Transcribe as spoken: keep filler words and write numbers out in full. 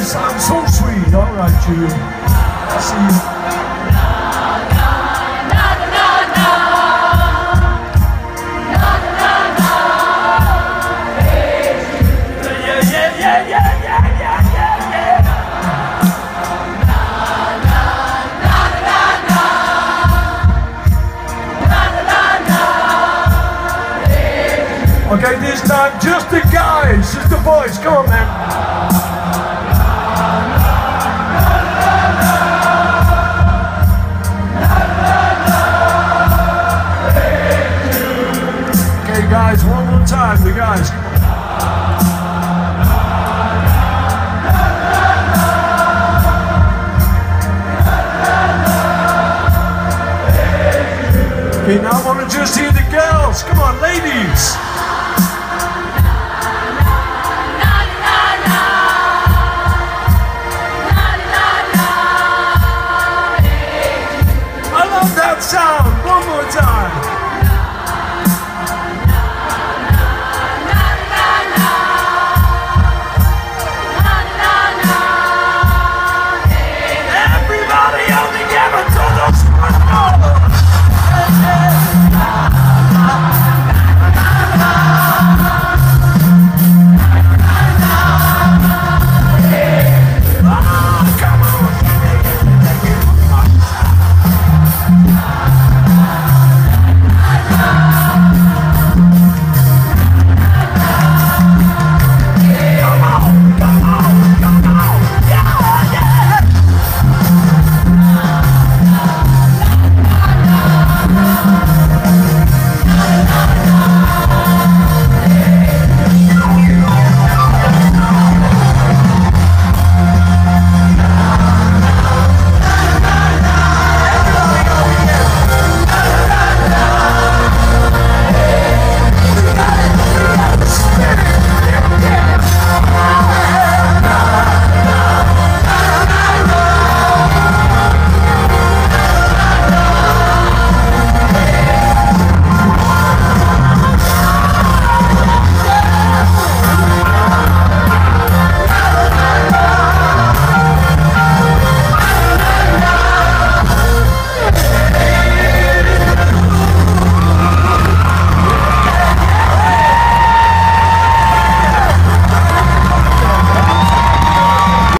sound so sweet. All right, Jude. I see you. Okay, this time just the guys, just the boys. Come on, man. Okay, guys, one more time, the guys. Okay, now I want to just hear the girls. Come on, ladies.